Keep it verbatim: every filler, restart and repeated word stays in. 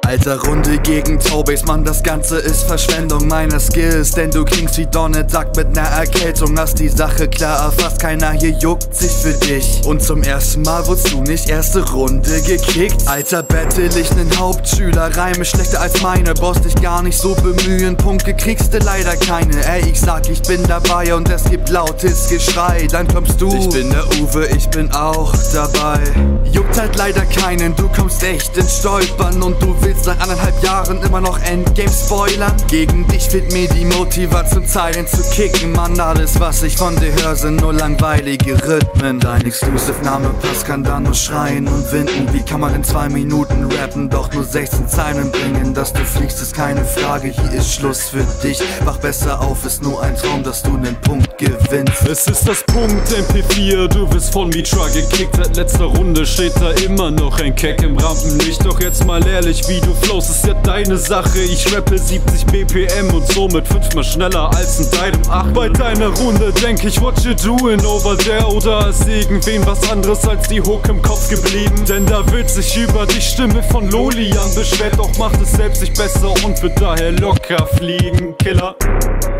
Alter, Runde gegen Taubes, Mann, das Ganze ist Verschwendung meiner Skills. Denn du klingst wie Donald Duck mit ner Erkältung. Hast die Sache klar erfasst, keiner hier juckt sich für dich. Und zum ersten Mal wurdest du nicht erste Runde gekickt. Alter, bettel ich nen Hauptschüler, Reime schlechter als meine. Brauchst dich gar nicht so bemühen, Punkte kriegst du leider keine. Ey, ich sag, ich bin dabei und es gibt lautes Geschrei. Dann kommst du, ich bin der Uwe, ich bin auch dabei. Juckt halt leider keinen, du kommst echt ins Stolpern. Und du willst nach anderthalb Jahren immer noch Endgame spoilern. Gegen dich fehlt mir die Motivation, Zeilen zu kicken. Mann, alles was ich von dir höre sind nur langweilige Rhythmen. Dein Exclusive-Name Pass kann da nur schreien und winden. Wie kann man in zwei Minuten rappen, doch nur sechzehn Zeilen bringen? Dass du fliegst ist keine Frage, hier ist Schluss für dich. Wach besser auf, ist nur ein Traum, dass du nen Punkt gewinnst. Es ist das Punkt M P vier, du wirst von Mitra gekickt. Seit letzter Runde steht da immer noch ein Keck im Rampenlicht. Doch jetzt mal ehrlich, wie du flowst, ist ja deine Sache. Ich rappe siebzig B P M und somit fünfmal schneller als in deinem Acht. Bei deiner Runde denk ich, what you doing over there? Oder ist irgendwen was anderes als die Hook im Kopf geblieben? Denn da wird sich über die Stimme von Lolian beschwert, doch macht es selbst nicht besser und wird daher locker fliegen, Killer.